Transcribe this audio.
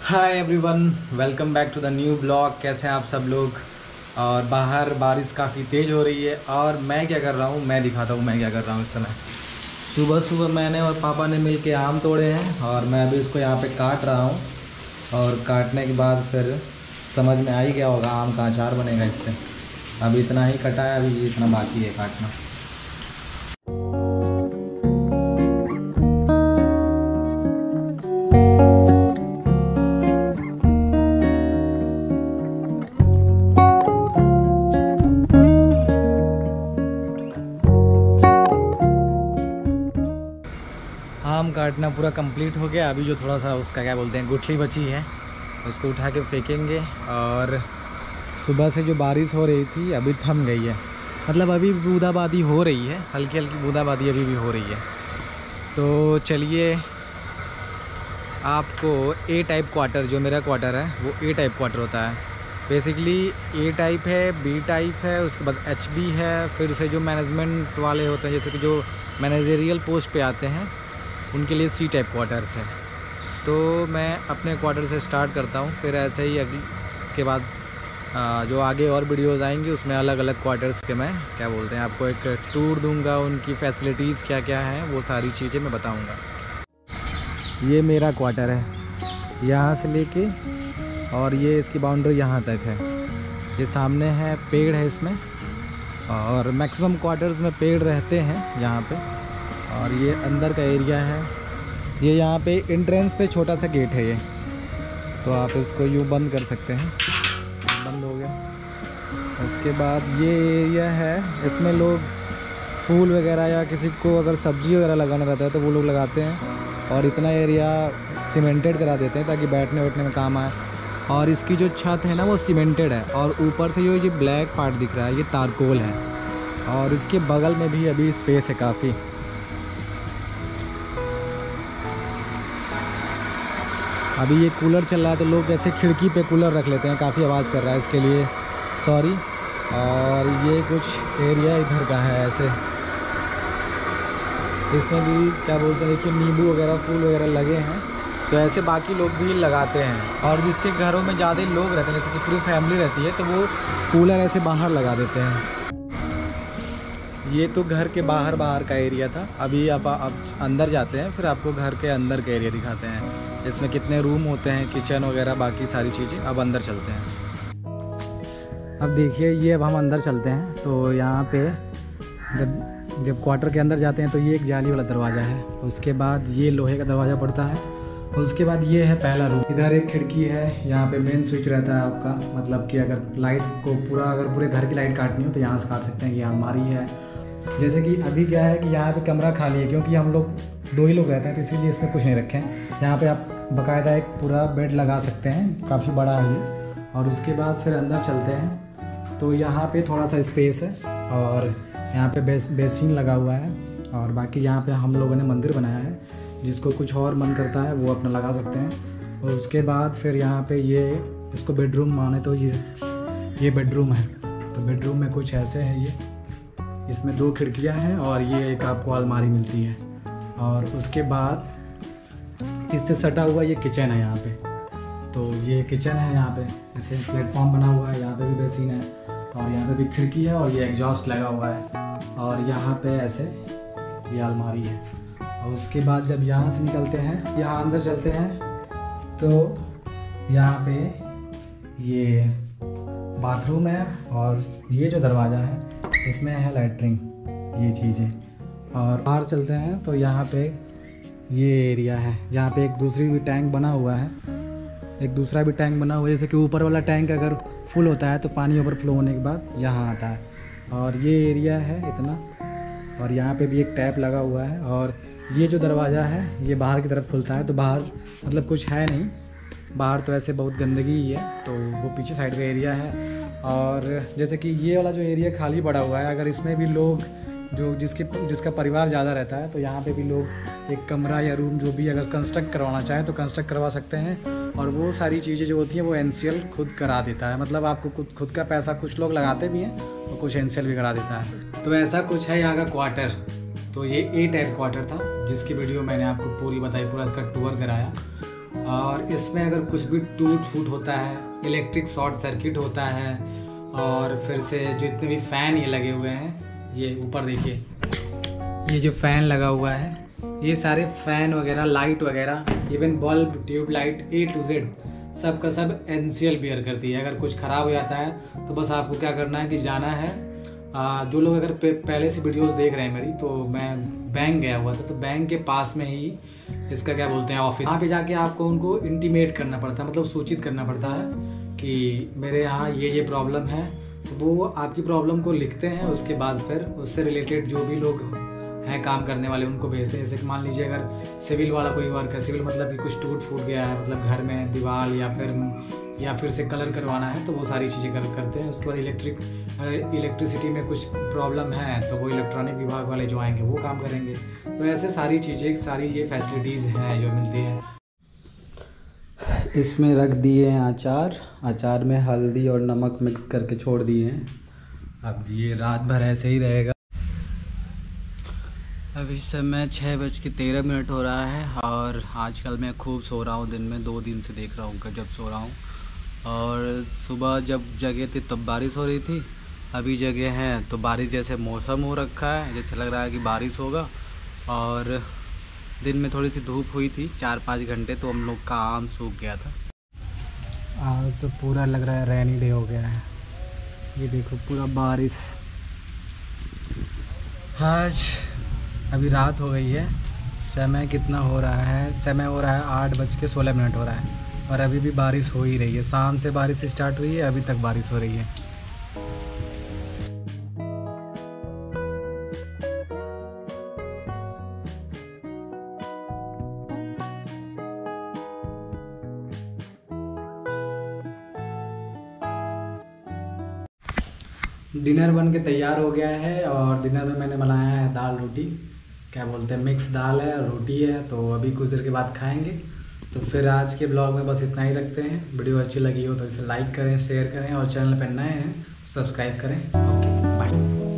Hi everyone, welcome back to the new blog. कैसे हैं आप सब लोग। और बाहर बारिश काफ़ी तेज़ हो रही है और मैं क्या कर रहा हूँ मैं दिखाता हूँ मैं क्या कर रहा हूँ इस समय। सुबह सुबह मैंने और पापा ने मिलके आम तोड़े हैं और मैं अभी इसको यहाँ पे काट रहा हूँ। और काटने के बाद फिर समझ में आ ही गया होगा आम का अचार बनेगा इससे। अभी इतना ही कटा है, अभी इतना बाकी है काटना। आम काटना पूरा कंप्लीट हो गया। अभी जो थोड़ा सा उसका क्या बोलते हैं गुठली बची है उसको उठा के फेंकेंगे। और सुबह से जो बारिश हो रही थी अभी थम गई है, मतलब अभी बूंदाबांदी हो रही है, हल्की हल्की बूंदाबांदी अभी भी हो रही है। तो चलिए आपको ए टाइप क्वार्टर, जो मेरा क्वार्टर है वो ए टाइप क्वार्टर होता है। बेसिकली ए टाइप है, बी टाइप है, उसके बाद एच बी है, फिर से जो मैनेजमेंट वाले होते हैं जैसे कि जो मैनेजरियल पोस्ट पे आते हैं उनके लिए सी टाइप क्वार्टर्स है। तो मैं अपने क्वार्टर से स्टार्ट करता हूँ, फिर ऐसे ही अगली इसके बाद जो आगे और वीडियोज़ आएंगी उसमें अलग अलग क्वार्टर्स के मैं क्या बोलते हैं आपको एक टूर दूंगा, उनकी फैसिलिटीज़ क्या क्या हैं वो सारी चीज़ें मैं बताऊंगा। ये मेरा क्वार्टर है, यहाँ से लेके और ये इसकी बाउंड्री यहाँ तक है। ये सामने है, पेड़ है इसमें और मैक्सिमम क्वार्टर्स में पेड़ रहते हैं यहाँ पे। और ये अंदर का एरिया है। ये यहाँ पे एंट्रेंस पे छोटा सा गेट है ये, तो आप इसको यूँ बंद कर सकते हैं। बंद हो गया। उसके बाद ये एरिया है, इसमें लोग फूल वगैरह या किसी को अगर सब्जी वगैरह लगाना रहता है तो वो लोग लगाते हैं। और इतना एरिया सीमेंटेड करा देते हैं ताकि बैठने बैठने में काम आए। और इसकी जो छत है ना वो सीमेंटेड है और ऊपर से ये ब्लैक पार्ट दिख रहा है ये तारकोल है। और इसके बगल में भी अभी स्पेस है काफ़ी। अभी ये कूलर चल रहा है तो लोग ऐसे खिड़की पे कूलर रख लेते हैं, काफ़ी आवाज़ कर रहा है इसके लिए सॉरी। और ये कुछ एरिया इधर का है ऐसे, इसमें भी क्या बोलते हैं देखिए नींबू वगैरह फूल वगैरह लगे हैं। तो ऐसे बाकी लोग भी लगाते हैं। और जिसके घरों में ज़्यादा लोग रहते हैं जैसे कि पूरी फैमिली रहती है तो वो कूलर ऐसे बाहर लगा देते हैं। ये तो घर के बाहर का एरिया था। अभी आप अंदर जाते हैं, फिर आपको घर के अंदर का एरिया दिखाते हैं, इसमें कितने रूम होते हैं, किचन वगैरह बाकी सारी चीज़ें। अब अंदर चलते हैं। अब देखिए ये अब हम अंदर चलते हैं। तो यहाँ पे जब क्वार्टर के अंदर जाते हैं तो ये एक जाली वाला दरवाज़ा है, उसके बाद ये लोहे का दरवाज़ा पड़ता है और उसके बाद ये है पहला रूम। इधर एक खिड़की है, यहाँ पे मेन स्विच रहता है आपका, मतलब कि अगर लाइट को अगर पूरे घर की लाइट काटनी हो तो यहाँ से काट सकते हैं। ये अलमारी है। जैसे कि अभी क्या है कि यहाँ पे कमरा खाली है क्योंकि हम लोग 2 ही लोग रहते हैं तो इसीलिए इसमें कुछ नहीं रखे हैं। यहाँ पे आप बाकायदा एक पूरा बेड लगा सकते हैं, काफ़ी बड़ा है ये। और उसके बाद फिर अंदर चलते हैं तो यहाँ पे थोड़ा सा स्पेस है और यहाँ पे बेसिन लगा हुआ है। और बाकी यहाँ पे हम लोगों ने मंदिर बनाया है, जिसको कुछ और मन करता है वो अपना लगा सकते हैं। और उसके बाद फिर यहाँ पे ये इसको बेडरूम माने तो ये बेडरूम है। तो बेडरूम में कुछ ऐसे है ये, इसमें 2 खिड़कियाँ हैं और ये एक आपको अलमारी मिलती है। और उसके बाद इससे सटा हुआ ये किचन है यहाँ पे। तो ये किचन है, यहाँ पे ऐसे प्लेटफॉर्म बना हुआ है, यहाँ पे भी बेसिन है और यहाँ पे भी खिड़की है और ये एग्जॉस्ट लगा हुआ है। और यहाँ पे ऐसे ये अलमारी है। और उसके बाद जब यहाँ से निकलते हैं, यहाँ अंदर चलते हैं तो यहाँ पे ये बाथरूम है और ये जो दरवाज़ा है इसमें है लैट्रिन, ये चीज़ें। और बाहर चलते हैं तो यहाँ पे ये एरिया है जहाँ पे एक दूसरा भी टैंक बना हुआ है, जैसे कि ऊपर वाला टैंक अगर फुल होता है तो पानी ओवरफ्लो होने के बाद यहाँ आता है। और ये एरिया है इतना। और यहाँ पे भी एक टैप लगा हुआ है। और ये जो दरवाज़ा है ये बाहर की तरफ खुलता है, तो बाहर मतलब कुछ है नहीं, बाहर तो ऐसे बहुत गंदगी ही है, तो वो पीछे साइड का एरिया है। और जैसे कि ये वाला जो एरिया खाली पड़ा हुआ है, अगर इसमें भी लोग जिसका परिवार ज़्यादा रहता है तो यहाँ पे भी लोग एक कमरा या रूम जो भी अगर कंस्ट्रक्ट करवाना चाहें तो कंस्ट्रक्ट करवा सकते हैं। और वो सारी चीज़ें जो होती हैं वो एनसीएल खुद करा देता है, मतलब आपको खुद का पैसा कुछ लोग लगाते भी हैं और कुछ एनसीएल भी करा देता है। तो ऐसा कुछ है यहाँ का क्वार्टर। तो ये ए टाइप क्वार्टर था जिसकी वीडियो मैंने आपको पूरी बताई, पूरा इसका टूर कराया। और इसमें अगर कुछ भी टूट फूट होता है, इलेक्ट्रिक शॉर्ट सर्किट होता है, और फिर से जितने भी फ़ैन ये लगे हुए हैं, ये ऊपर देखिए, ये जो फ़ैन लगा हुआ है, ये सारे फ़ैन वगैरह, लाइट वगैरह, even bulb, tube light, A to Z सब का सब NCL बियर करती है। अगर कुछ ख़राब हो जाता है तो बस आपको क्या करना है कि जाना है, जो लोग अगर पहले से वीडियोस देख रहे हैं मेरी, तो मैं बैंक गया हुआ था, तो बैंक के पास में ही इसका क्या बोलते हैं ऑफिस, वहाँ पे जाके आपको उनको इंटीमेट करना पड़ता है, मतलब सूचित करना पड़ता है कि मेरे यहाँ ये प्रॉब्लम है। तो वो आपकी प्रॉब्लम को लिखते हैं, उसके बाद फिर उससे रिलेटेड जो भी लोग हैं काम करने वाले उनको भेजते हैं। जैसे कि मान लीजिए अगर सिविल वाला कोई वर्क है, सिविल मतलब कि कुछ टूट फूट गया है, मतलब घर में दीवार या फिर से कलर करवाना है, तो वो सारी चीज़ें करते हैं। उसके बाद इलेक्ट्रिसिटी में कुछ प्रॉब्लम है तो वो इलेक्ट्रॉनिक विभाग वाले जो आएंगे वो काम करेंगे। तो ऐसे सारी चीज़ें, सारी ये फैसिलिटीज़ हैं जो मिलती हैं। इसमें रख दिए हैं अचार में हल्दी और नमक मिक्स करके छोड़ दिए हैं। अब ये रात भर ऐसे ही रहेगा। अभी समय 6:13 हो रहा है और आजकल मैं खूब सो रहा हूँ। दिन में 2 दिन से देख रहा हूँ कि जब सो रहा हूँ, और सुबह जब जगह थी तब बारिश हो रही थी, अभी जगह है तो बारिश जैसे मौसम हो रखा है, जैसे लग रहा है कि बारिश होगा। और दिन में थोड़ी सी धूप हुई थी 4-5 घंटे, तो हम लोग का आम सूख गया था। आज तो पूरा लग रहा है रेनी डे हो गया है। ये देखो पूरा बारिश। आज अभी रात हो गई है, समय कितना हो रहा है, समय हो रहा है 8:16 हो रहा है, और अभी भी बारिश हो ही रही है। शाम से बारिश स्टार्ट हुई है, अभी तक बारिश हो रही है। डिनर बन के तैयार हो गया है, और डिनर में मैंने बनाया है दाल रोटी, क्या बोलते हैं मिक्स दाल है और रोटी है। तो अभी कुछ देर के बाद खाएंगे। तो फिर आज के ब्लॉग में बस इतना ही रखते हैं। वीडियो अच्छी लगी हो तो इसे लाइक करें, शेयर करें, और चैनल पर नए हैं सब्सक्राइब करें। Okay bye.